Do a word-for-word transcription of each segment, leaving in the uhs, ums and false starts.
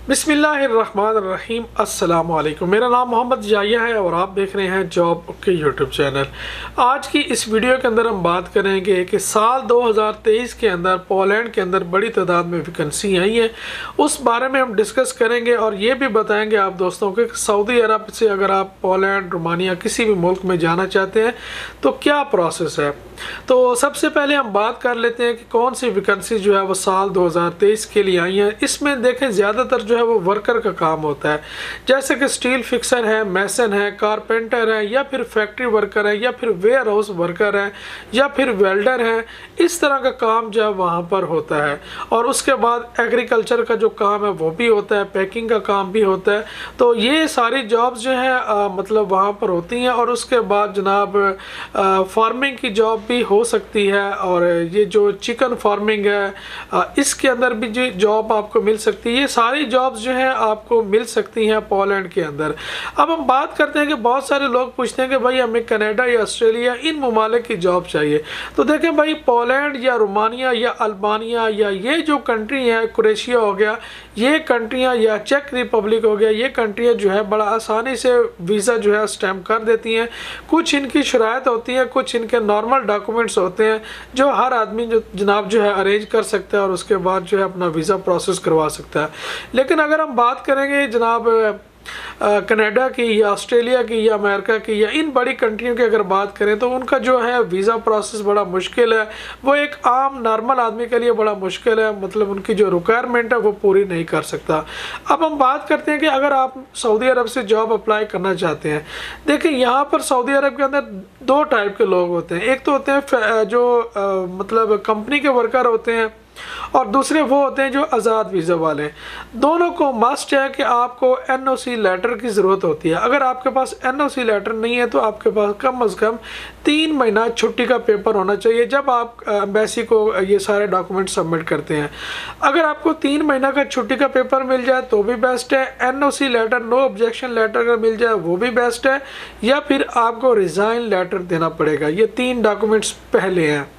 बिस्मिल्लाहिर्रहमानिर्रहीम अस्सलाम वालेकुम। मेरा नाम मोहम्मद जाया है और आप देख रहे हैं जॉब के यूट्यूब चैनल। आज की इस वीडियो के अंदर हम बात करेंगे कि साल दो हज़ार तेईस के अंदर पोलैंड के अंदर बड़ी तादाद में वैकेंसी आई है, उस बारे में हम डिस्कस करेंगे और ये भी बताएंगे आप दोस्तों को कि सऊदी अरब से अगर आप पोलैंड, रोमानिया किसी भी मुल्क में जाना चाहते हैं तो क्या प्रोसेस है। तो सबसे पहले हम बात कर लेते हैं कि कौन सी वैकेंसी जो है वो साल दो हज़ार तेईस के लिए आई है। इसमें देखें ज़्यादातर जो है वो वर्कर का काम होता है, जैसे कि स्टील फिक्सर है, मैसन है, कारपेंटर है, या फिर फैक्ट्री वर्कर है, या फिर वेयर हाउस वर्कर है, या फिर वेल्डर है। इस तरह का काम जो है वहाँ पर होता है। और उसके बाद एग्रीकल्चर का जो काम है वो भी होता है, पैकिंग का काम भी होता है। तो ये सारी जॉब्स जो हैं मतलब वहाँ पर होती हैं। और उसके बाद जनाब फार्मिंग की जॉब भी हो सकती है, और ये जो चिकन फार्मिंग है आ, इसके अंदर भी जो जॉब आपको मिल सकती है। ये सारी जॉब्स जो हैं आपको मिल सकती हैं पोलैंड के अंदर। अब हम बात करते हैं कि बहुत सारे लोग पूछते हैं कि भाई हमें कनाडा या ऑस्ट्रेलिया इन ममालिक की जॉब चाहिए। तो देखें भाई, पोलैंड या रोमानिया या अल्बानिया या ये जो कंट्री है, क्रोएशिया हो गया, ये कंट्रियाँ, या चेक रिपब्लिक हो गया, ये कंट्रियाँ जो है बड़ा आसानी से वीज़ा जो है स्टैम्प कर देती हैं। कुछ इनकी शराइत होती है, कुछ इनके नॉर्मल डॉक्यूमेंट्स होते हैं जो हर आदमी जो जनाब जो है अरेंज कर सकता है और उसके बाद जो है अपना वीज़ा प्रोसेस करवा सकता है। लेकिन अगर हम बात करेंगे जनाब कनाडा की या ऑस्ट्रेलिया की या अमेरिका की या इन बड़ी कंट्रियों की अगर बात करें तो उनका जो है वीज़ा प्रोसेस बड़ा मुश्किल है। वो एक आम नॉर्मल आदमी के लिए बड़ा मुश्किल है, मतलब उनकी जो रिक्वायरमेंट है वो पूरी नहीं कर सकता। अब हम बात करते हैं कि अगर आप सऊदी अरब से जॉब अप्लाई करना चाहते हैं। देखिए, यहाँ पर सऊदी अरब के अंदर दो टाइप के लोग होते हैं। एक तो होते हैं जो आ, मतलब कंपनी के वर्कर होते हैं, और दूसरे वो होते हैं जो आज़ाद वीज़ा वाले। दोनों को मस्ट है कि आपको एन ओ सी लेटर की ज़रूरत होती है। अगर आपके पास एन ओ सी लेटर नहीं है तो आपके पास कम अज़ कम तीन महीना छुट्टी का पेपर होना चाहिए जब आप एम्बेसी को ये सारे डॉक्यूमेंट सबमिट करते हैं। अगर आपको तीन महीना का छुट्टी का पेपर मिल जाए तो भी बेस्ट है। N O C letter, no objection letter अगर मिल जाए वो भी बेस्ट है, या फिर आपको रिज़ाइन लेटर देना पड़ेगा। ये तीन डॉक्यूमेंट्स पहले हैं।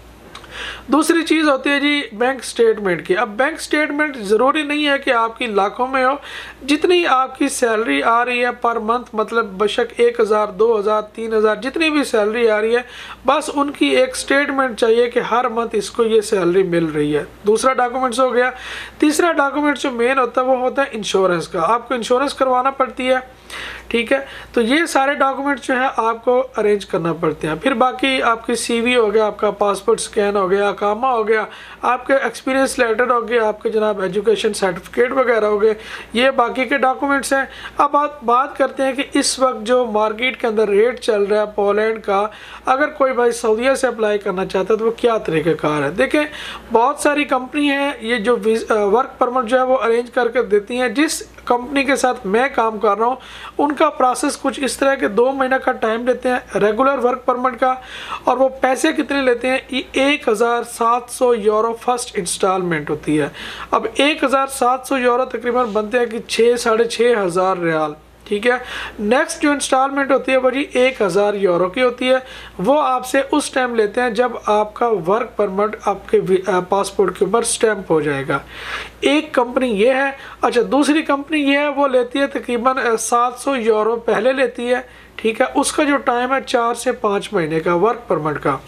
दूसरी चीज़ होती है जी बैंक स्टेटमेंट की। अब बैंक स्टेटमेंट ज़रूरी नहीं है कि आपकी लाखों में हो। जितनी आपकी सैलरी आ रही है पर मंथ, मतलब बेशक एक हज़ार, दो हज़ार, तीन हज़ार, जितनी भी सैलरी आ रही है, बस उनकी एक स्टेटमेंट चाहिए कि हर मंथ इसको ये सैलरी मिल रही है। दूसरा डॉक्यूमेंट्स हो गया। तीसरा डॉक्यूमेंट जो मेन होता है वो होता है इंश्योरेंस का। आपको इंश्योरेंस करवाना पड़ती है, ठीक है। तो ये सारे डॉक्यूमेंट्स जो है आपको अरेंज करना पड़ते हैं। फिर बाकी आपकी सीवी हो गया, आपका पासपोर्ट स्कैन हो गया, अकामा हो गया, आपके एक्सपीरियंस लेटर हो गया, आपके जनाब एजुकेशन सर्टिफिकेट वगैरह हो गए, ये बाकी के डॉक्यूमेंट्स हैं। अब आप बात करते हैं कि इस वक्त जो मार्केट के अंदर रेट चल रहा है पोलैंड का, अगर कोई भाई सऊदीया से अप्लाई करना चाहता है तो वो क्या तरीक़ाकार है। देखें, बहुत सारी कंपनी हैं ये जो वर्क परमिट जो है वो अरेंज करके देती हैं। जिस कंपनी के साथ मैं काम कर रहा हूँ उनका प्रोसेस कुछ इस तरह के दो महीना का टाइम लेते हैं रेगुलर वर्क परमिट का। और वो पैसे कितने लेते हैं, एक हज़ार सात सौ यूरो फर्स्ट इंस्टॉलमेंट होती है। अब एक हज़ार सात सौ यूरो तकरीबन बनते हैं कि छः साढ़े छः हज़ार रियाल, ठीक है। नेक्स्ट जो इंस्टॉलमेंट होती है वो जी एक हज़ार यूरो की होती है। वो आपसे उस टाइम लेते हैं जब आपका वर्क परमिट आपके पासपोर्ट के ऊपर स्टैम्प हो जाएगा। एक कंपनी ये है। अच्छा, दूसरी कंपनी ये है, वो लेती है तकरीबन सात सौ यूरो पहले लेती है, ठीक है। उसका जो टाइम है चार से पाँच महीने का वर्क परमिट का।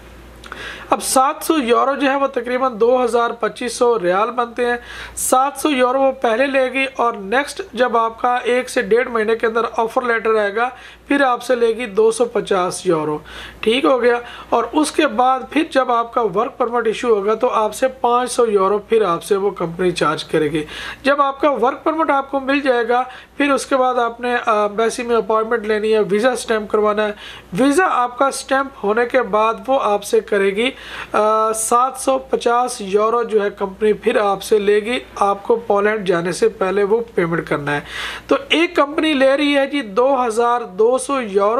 अब सात सौ यूरो जो है वो तकरीबन दो हज़ार पच्चीस सौ रियाल बनते हैं। सात सौ यूरो वो पहले लेगी, और नेक्स्ट जब आपका एक से डेढ़ महीने के अंदर ऑफ़र लेटर आएगा फिर आपसे लेगी दो सौ पचास यूरो, ठीक हो गया। और उसके बाद फिर जब आपका वर्क परमिट इशू होगा तो आपसे पाँच सौ यूरो फिर आपसे वो कंपनी चार्ज करेगी। जब आपका वर्क परमिट आपको मिल जाएगा फिर उसके बाद आपने एम्बेसी में अपॉइंटमेंट लेनी है, वीज़ा स्टैम्प करवाना है। वीज़ा आपका स्टैम्प होने के बाद वो आपसे करेगी सात सौ पचास यूरो जो है कंपनी फिर आपसे लेगी। आपको पोलैंड जाने से पहले वो पेमेंट करना है। तो एक कंपनी ले रही है जी दो हज़ार दो सौ यूरो,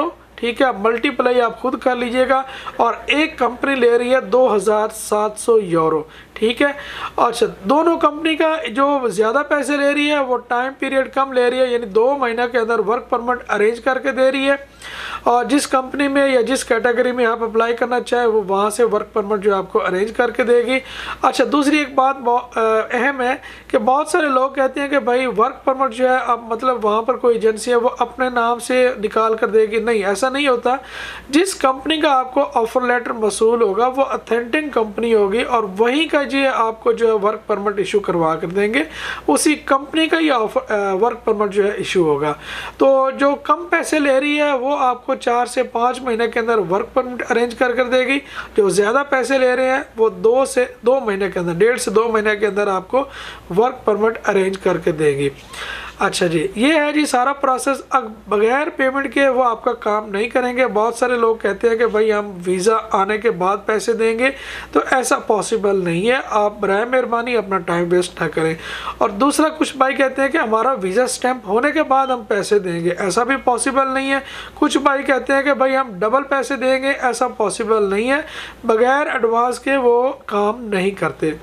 ठीक है, मल्टीप्लाई आप खुद कर लीजिएगा। और एक कंपनी ले रही है दो हज़ार सात सौ यूरो, ठीक है। अच्छा, दोनों कंपनी का जो ज़्यादा पैसे ले रही है वो टाइम पीरियड कम ले रही है, यानी दो महीने के अंदर वर्क परमिट अरेंज करके दे रही है। और जिस कंपनी में या जिस कैटेगरी में आप अप्लाई करना चाहे वो वहाँ से वर्क परमिट जो आपको अरेंज करके देगी। अच्छा, दूसरी एक बात अहम है कि बहुत सारे लोग कहते हैं कि भाई वर्क परमिट जो है अब मतलब वहाँ पर कोई एजेंसी है वो अपने नाम से निकाल कर देगी। नहीं, ऐसा नहीं होता। जिस कंपनी का आपको ऑफर लेटर मसूल होगा वो अथेंटिक कंपनी होगी और वहीं का जी आपको जो है वर्क परमिट इशू करवा कर देंगे, उसी कंपनी का ही ऑफर वर्क परमिट जो है इशू होगा। तो जो कम पैसे ले रही है वो आपको चार से पाँच महीने के अंदर वर्क परमिट अरेंज कर कर देगी। जो ज़्यादा पैसे ले रहे हैं वो दो से दो महीने के अंदर डेढ़ से दो महीने के अंदर आपको वर्क परमिट अरेंज करके देगी। अच्छा जी, ये है जी सारा प्रोसेस। अब बगैर पेमेंट के वो आपका काम नहीं करेंगे। बहुत सारे लोग कहते हैं कि भाई हम वीज़ा आने के बाद पैसे देंगे, तो ऐसा पॉसिबल नहीं है। आप बराए मेहरबानी अपना टाइम वेस्ट ना करें। और दूसरा, कुछ भाई कहते हैं कि हमारा वीज़ा स्टैंप होने के बाद हम पैसे देंगे, ऐसा भी पॉसिबल नहीं है। कुछ भाई कहते हैं कि भाई हम डबल पैसे देंगे, ऐसा पॉसिबल नहीं है। बगैर एडवांस के वो काम नहीं करते।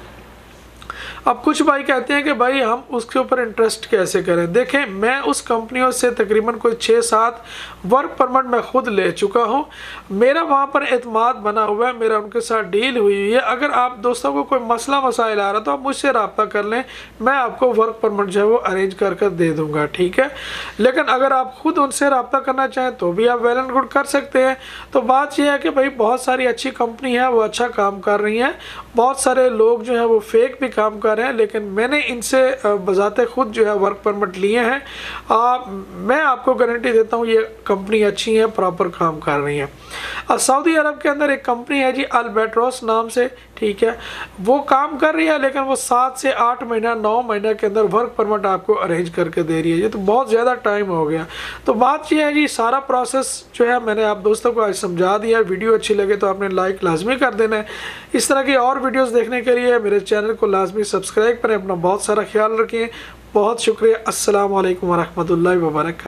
अब कुछ भाई कहते हैं कि भाई हम उसके ऊपर इंटरेस्ट कैसे करें। देखें, मैं उस कंपनियों से तकरीबन कोई छः सात वर्क परमिट मैं खुद ले चुका हूं। मेरा वहां पर एतमाद बना हुआ है, मेरा उनके साथ डील हुई हुई है। अगर आप दोस्तों को कोई मसला मसाइल आ रहा तो आप मुझसे रब्ता कर लें, मैं आपको वर्क परमिट जो है वो अरेंज कर कर दे दूँगा, ठीक है। लेकिन अगर आप खुद उनसे रब्ता करना चाहें तो भी आप वेल एंड गुड कर सकते हैं। तो बात यह है कि भाई बहुत सारी अच्छी कंपनी है, वो अच्छा काम कर रही हैं। बहुत सारे लोग जो हैं वो फेक भी काम कर रहे हैं, लेकिन मैंने इनसे बजाते खुद जो है वर्क परमिट लिए हैं। आ, मैं आपको गारंटी देता हूँ ये कंपनी अच्छी है, प्रॉपर काम कर रही है। सऊदी अरब के अंदर एक कंपनी है जी अल्बेट्रोस नाम से, ठीक है, वो काम कर रही है, लेकिन वो सात से आठ महीना नौ महीने के अंदर वर्क परमिट आपको अरेंज करके दे रही है। ये तो बहुत ज़्यादा टाइम हो गया। तो बात ये है जी, सारा प्रोसेस जो है मैंने आप दोस्तों को आज समझा दिया। वीडियो अच्छी लगे तो आपने लाइक लाजमी कर देना है। इस तरह की और वीडियोस देखने के लिए मेरे चैनल को लाजमी सब्सक्राइब करें। अपना बहुत सारा ख्याल रखें। बहुत शुक्रिया। अस्सलाम वालेकुम वरहमतुल्लाहि वबरकातुहू।